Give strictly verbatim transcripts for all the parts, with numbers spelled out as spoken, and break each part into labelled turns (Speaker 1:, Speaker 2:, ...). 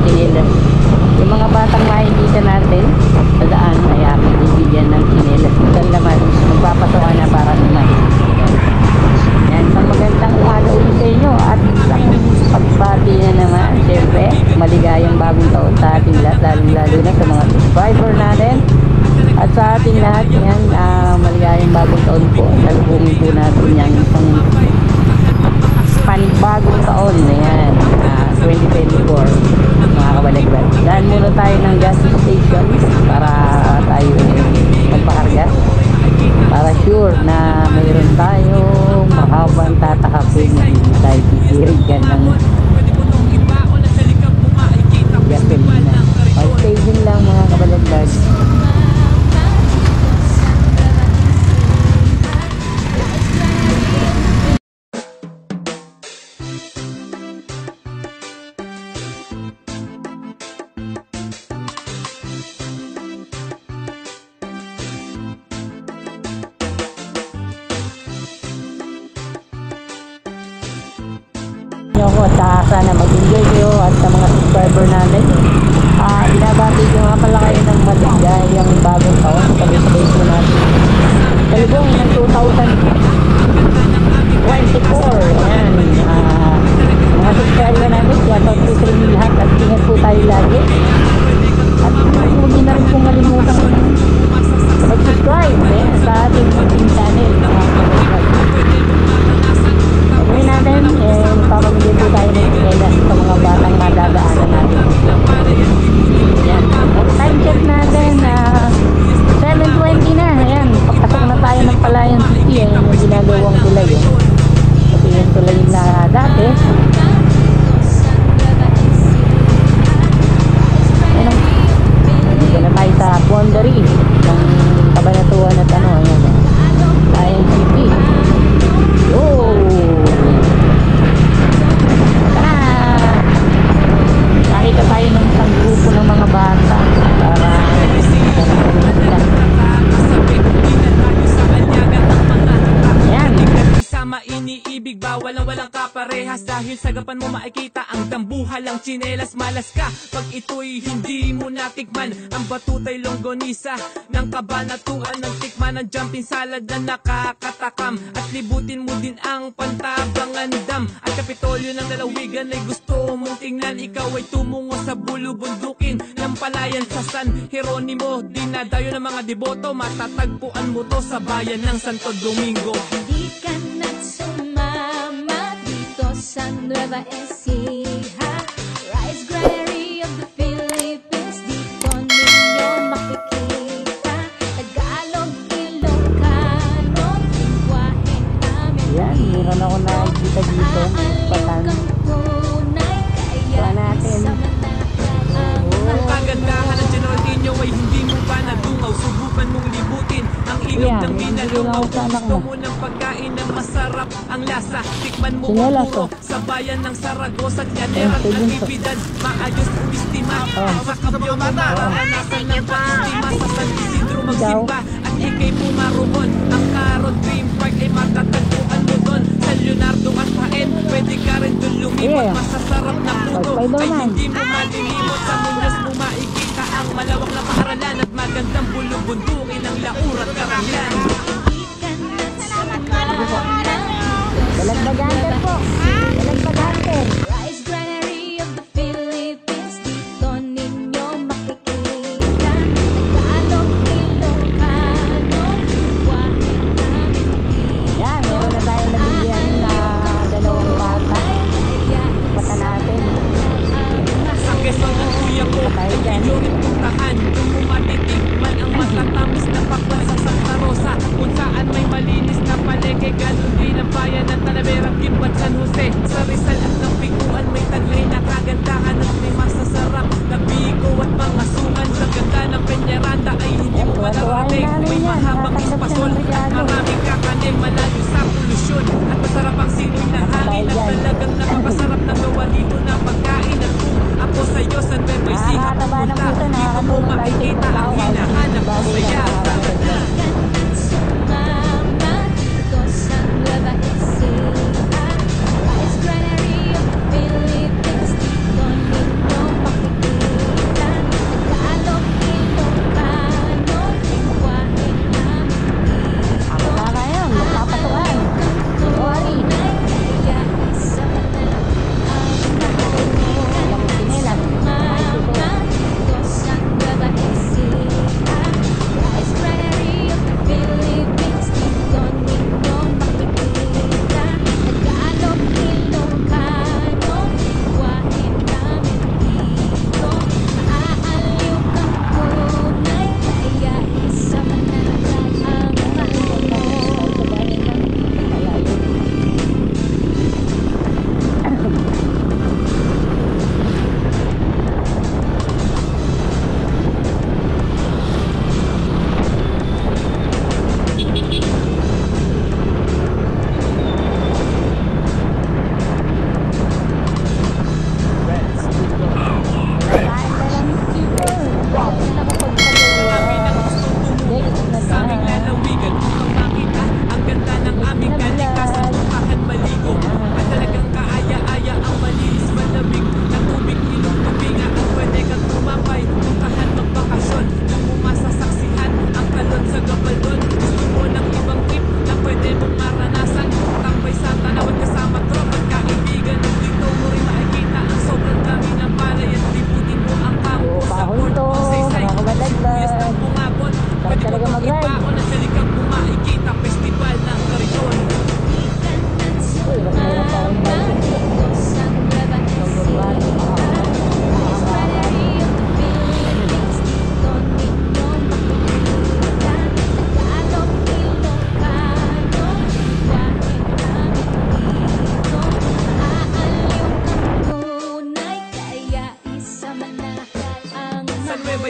Speaker 1: chinelas. Yung mga batang makikita natin sa daan ay aking bibigyan ng chinelas. Ito naman, magpapatukan na para naman. Yan, isang magandang umaga ulit sa inyo at isang pagbati na naman. Siyempre, maligayang bagong taon sa ating lahat, lalong lalo na sa mga subscriber natin. At sa ating lahat, yan, uh, maligayang bagong taon po. Salubungin po natin yan isang panibagong taon. Ayan, uh, twenty twenty-four, mga kabalaglag. Daan muna tayo ng gas station para tayo magpakarga. Para sure na mayroon tayo mahabang tatakapin, hindi tayo titirigan ng gasolina. Okay din lang mga kabalaglag. Ako at sana mag-enjoy kayo at sa mga subscriber natin. Uh, binabati ko nga pala kayo ng maligayang bagong taon. Sabay-sabay po natin talibong ng two thousand twenty-four. Ayan, uh, mga subscriber natin, shoutout po sa inyo lahat at ingat po tayo lagi. At huwag na rin pong malimutan mag-subscribe eh, sa ating ating channel. Gawin natin, eh, magpapamigay po tayo ng chinelas sa mga batang madadaanan natin. Ayan, time check natin, uh, seven twenty na. Ayan, papasok na tayo ng Palayan City. Ayan yung ginagawang tulay. Eh. Kasi yung tulay na dati. Ayan, dito na tayo sa boundary ng Cabanatuan at ano, ayan, Palayan City. Oh! Nakita tayo ng isang grupo ng mga bata para yan. Sama iniibig ba walang walang kaparehas dahil sa gapan mo makikita ang dambuhalang tsinelas. Malas ka pag ito'y hindi mo natikman ang batutay longganisa ng Kabanatuan ng tikman ng jumping salad na nakakatakam at libutin mo din ang Pantabangan Dam at Kapitolyo ng lalawigan ay gusto mong tingnan. Ikaw ay tumungo sa bulubundukin ng Palayan sa San Jeronimo. Dinadayo ng mga deboto, matatagpuan mo to sa bayan ng Santo Domingo.
Speaker 2: Hindi ka na sumama dito sa Nueva Ecija, Rice Granary of the Philippines. Dito ninyo makikita Tagalog, Ilocano, lingwahe namin.
Speaker 1: Yan, meron ako nakikita dito. Patan. Kaya natin.
Speaker 3: Ang kagandahan ng General Nino ay hindi mo pa nadungaw. Subukan mong libutin ang ilog ng Binalungaw. Gusto mo ng pagkain ng masarap ang lasa. Tikman mo ang buko sa bayan ng Saragosa at Llaneras at Natividad. Maayos ang istima. Sa kabyo mo maranasan ng pag-istima. Sa San Isidro magsimba at ikay pumaroon. Ang Carol Dream Park ay matatagpuan mo doon. Sa Leonardo at Paen, pwede ka rin doon lumipot. Masasarap na puto ay hindi mo malilimot. Sa Muñoz mo makikita ang malawak na paaralan at magandang bulubundukin ng Laur at Caranglan.
Speaker 1: Balagbaganter po. Balagbaganter.
Speaker 2: Rice Granary of the Philippines. Dito ninyo makikita Tagalog, Ilocano, lingwahe namin.
Speaker 1: Yan, meron na tayo nabigyan na dalawang bata. Bata natin.
Speaker 3: Sa Quezon ang kuya ko ay inyo rin puntahan. Kung mo matitikman ang matatamis na pakwan sa Santa Rosa, kung saan may malinis na palengke. Ganun din ang bayan ng Talavera, Quimban, San Jose. Sa Rizal at Napiguan may taglay na kagandahan at may masasarap na bigo at mga sungan. Sa ganda ng Peñaranda ay hindi mo malarating. May mahabang espasol at maraming kakanin. Malayo sa polusyon at masarap ang simoy na hangin. At talagang napakasarap na gawa dito na pagkain. At kung ako sa'yo sa Nueva Ecija pupunta, dito mo makikita ang hinahanap ko saya.
Speaker 2: Sumama dito sa Nueva Ecija, Rice Granary of the Philippines. Dito ninyo makikita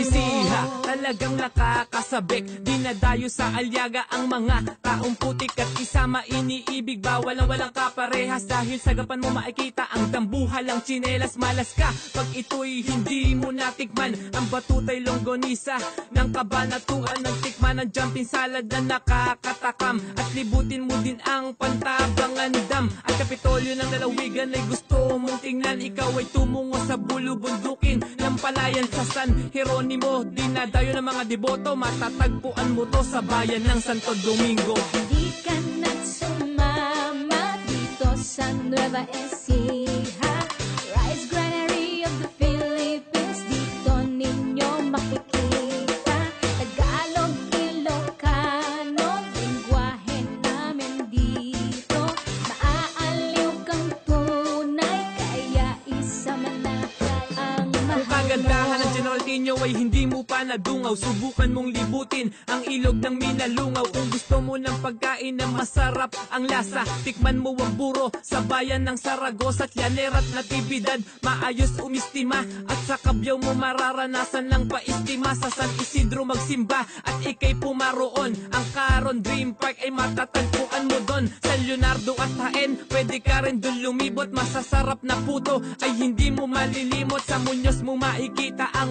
Speaker 1: Siha, talagang nakakasabik. Dinadayo sa alyaga ang mga taong putik at isama iniibig. Bawal ang walang kaparehas dahil sa gapan mo makikita ang dambuhalang tsinelas. Malas ka pag ito'y hindi mo natikman. Ang batutay longganisa ng kabanatuan ng tikman ng jumping salad na nakakatakam. At libutin mo din ang Pantabangan Dam at Kapitolyo ng lalawigan ay gusto mong tingnan. Ikaw ay tumungo sa bulubundukin ng palayan sa San Jeronimo. Dinadayo ng mga deboto, matatagpuan mo to sa bayan ng Santo Domingo.
Speaker 2: Di ka na't sumama dito sa Nueva Ecija, Rice Granary of the Philippines, dito ninyo makikita. Tagalog, Ilocano, lengguwahe namin dito. Maaaliw kang tunay, kaya isama natin ang
Speaker 1: Kung kagandahan ng General Tino ay hindi mo pa nadungaw, subukan mong libutin ang ilog ng Minalungaw. Kung gusto mo ng pagkain na masarap ang lasa, tikman mo ang buro sa bayan ng Saragosa at Llanera at Natividad. Maayos umistima at sa Kabyaw mo mararanasan ng paistima. Sa San Isidro magsimba at ikay pumaroon. Ang Caron Dream Park ay matatagpuan mo doon. Sa Leonardo at Jaén pwede ka rin doon lumibot. Masasarap na puto ay hindi mo malilimot. Sa Muñoz mo makikita ang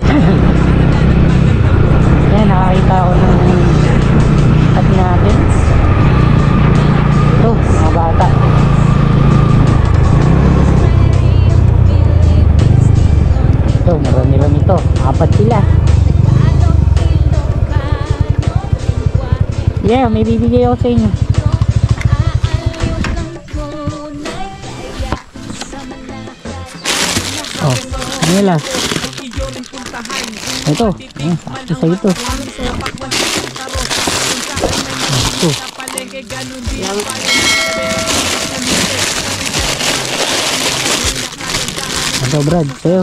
Speaker 4: yan, nakakita ako ng at natin. Ito, mga bata. Ito, marami-rami ito. Apat sila. Yeah, may bibigay ako sa inyo. Oh, ano nila? Ito, eh, sakto sa ito. Ito. Ito, Brad, sa'yo.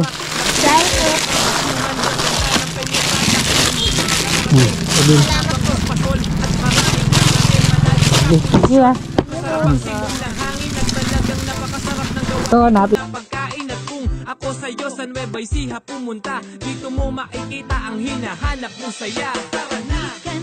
Speaker 4: Hmm, sabi. Sige, sige ba? Hmm. Ito, napit.
Speaker 1: Ako sa'yo sa Nueva Ecija pumunta, dito mo makikita ang hinahanap mong saya. Tara na!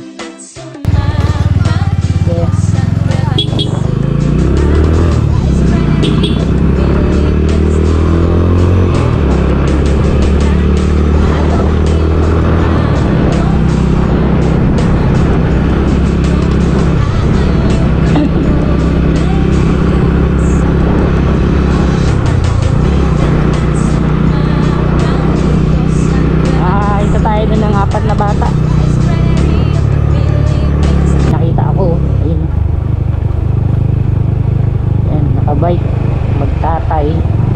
Speaker 4: Bike, magtatay.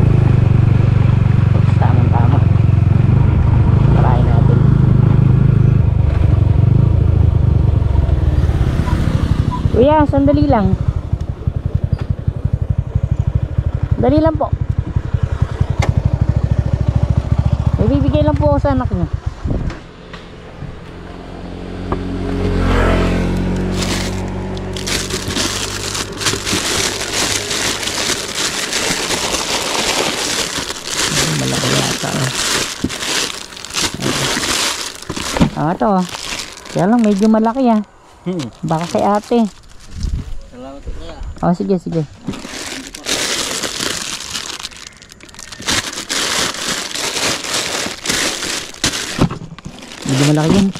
Speaker 4: Tamang tama. Tarayin natin. Kuya, sandali lang. Dali lang po. Ibibigay lang po ako sa anak niyo. Ah, ito. Kaya lang medyo malaki ah. Hmm. Baka kay ate. Salamat po kaya. Oh, sige, sige. Medyo malaki yan.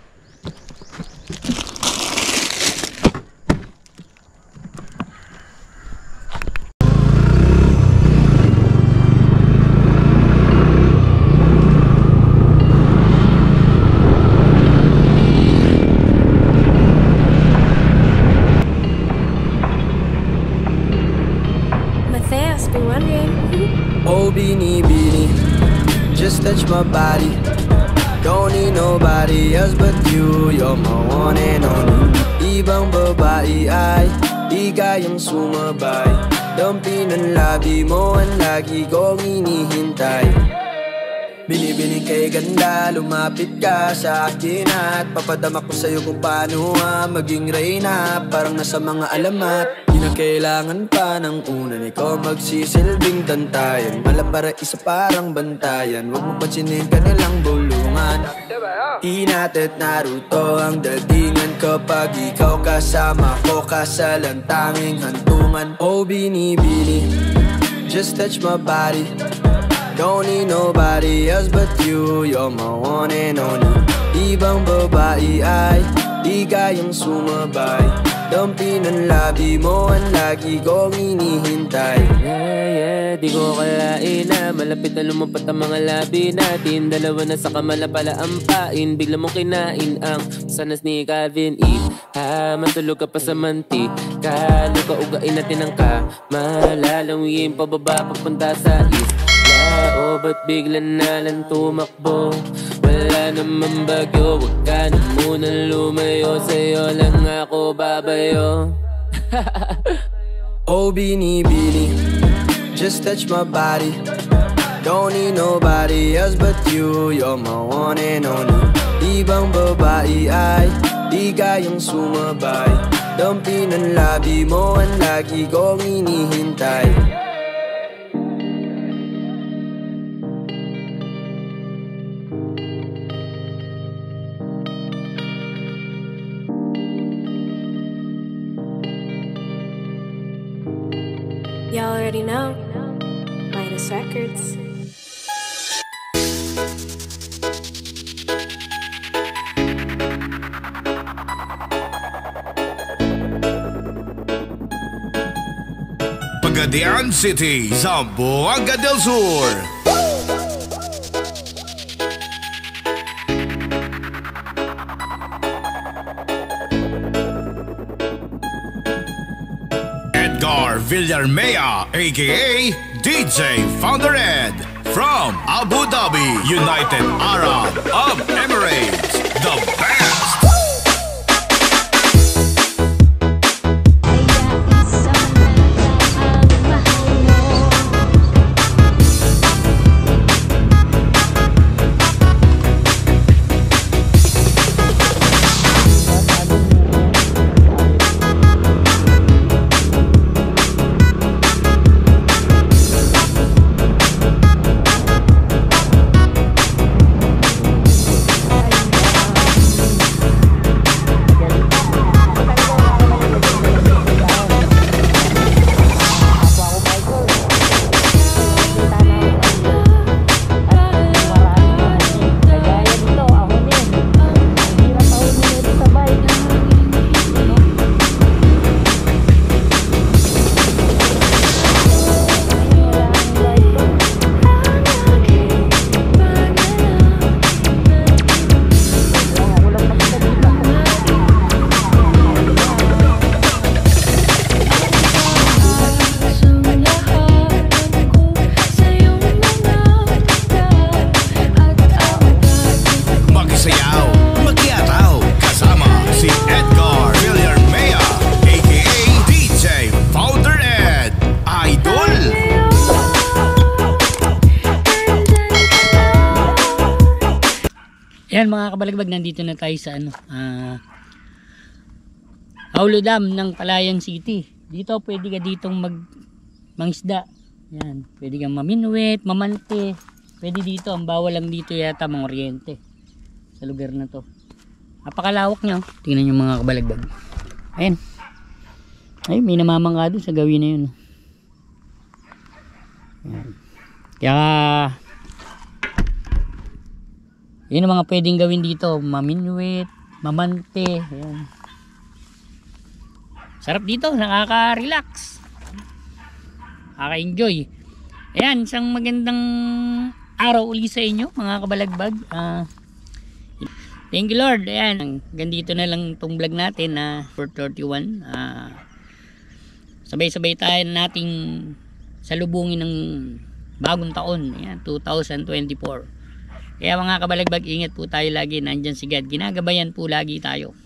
Speaker 5: Oh, beanie, beanie, just touch my body. Don't need nobody else but you. You're my one and only. Ibang babae ay di kayang sumabay. Dampi ng labi mo ang lagi kong inihintay. Binibining kay ganda, lumapit ka sa akin at papadama ko sa'yo kung paano ah, maging reyna. Parang nasa mga alamat. Di na kailangan pa ng unan, ikaw magsisilbing tantayan. Mala para isa parang bantayan, huwag mo pansinin kanilang bulungan. Hinat at Naruto ang datingan kapag ikaw kasama ko, kasalan tanging hantungan. Oh binibini, just touch my body. Don't need nobody else but you, you're my one and only. Ibang babae ay di kayang sumabay. Dampi ng labi mo ang lagi kong inihintay.
Speaker 3: Yeah, yeah, di ko kalain na malapit na lumampat ang mga labi natin. Dalawa na sa kamala pala ampain, bigla mong kinain ang sanas ni Calvin E. Ha, matulog ka pa sa mantik, kaluga ugain natin ang kamalalanguyin pababa papunta sa east. Lao, ba't bigla na lang tumakbo? Wala naman bagyo, wag ka na muna lumayo. Sa'yo lang ako babayo.
Speaker 5: Oh binibini, just touch my body. Don't need nobody else but you, you're my one and only. Ibang babae ay di kayang sumabay. Dampi ng labi mo ang lagi kong inihintay.
Speaker 6: You already know, Midas Records.
Speaker 7: Pagadian City, Zamboanga del Sur. Edgar Villarmea, aka D J Founder Ed, from Abu Dhabi, United Arab of Emirates, the best.
Speaker 4: Yan mga kabalagbag, nandito na tayo sa ano, uh, Aulo Dam ng Palayan City. Dito pwede ka ditong mag mangisda. Yan, pwede kang maminwet, mamante. Pwede dito, ang bawal lang dito yata mga Oriente sa lugar na to. Napakalawak niya. Tingnan niyo mga kabalagbag. Ayan. Ay, may namamangka doon sa gawin na yun. Ayan. Kaya yun ang mga pwedeng gawin dito, maminwet, mamante. Ayan. Sarap dito, nakaka-relax, nakaka-enjoy. Ayan, isang magandang araw uli sa inyo mga kabalagbag. uh, Thank you Lord. Ayan, ganito na lang itong vlog natin na uh, four thirty-one. uh, Sabay-sabay tayo nating salubungin ng bagong taon. Ayan, two thousand twenty-four. Kaya mga kabalagbag, ingat po tayo lagi. Nandyan si God, ginagabayan po lagi tayo.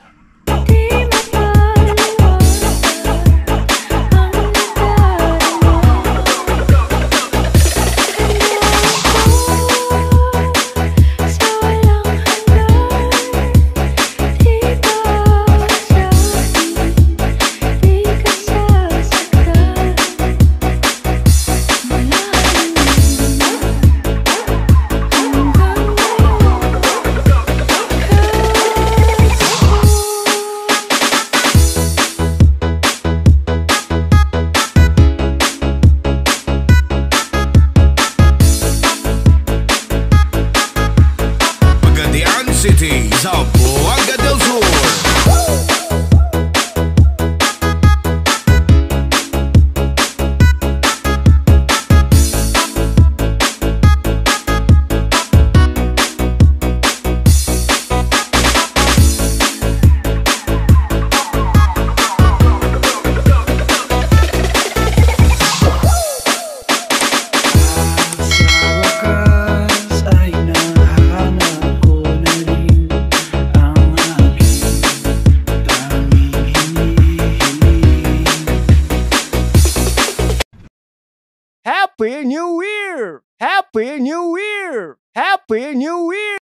Speaker 7: Zamboanga del Sur.
Speaker 3: Happy New Year! Happy New Year! Happy New Year!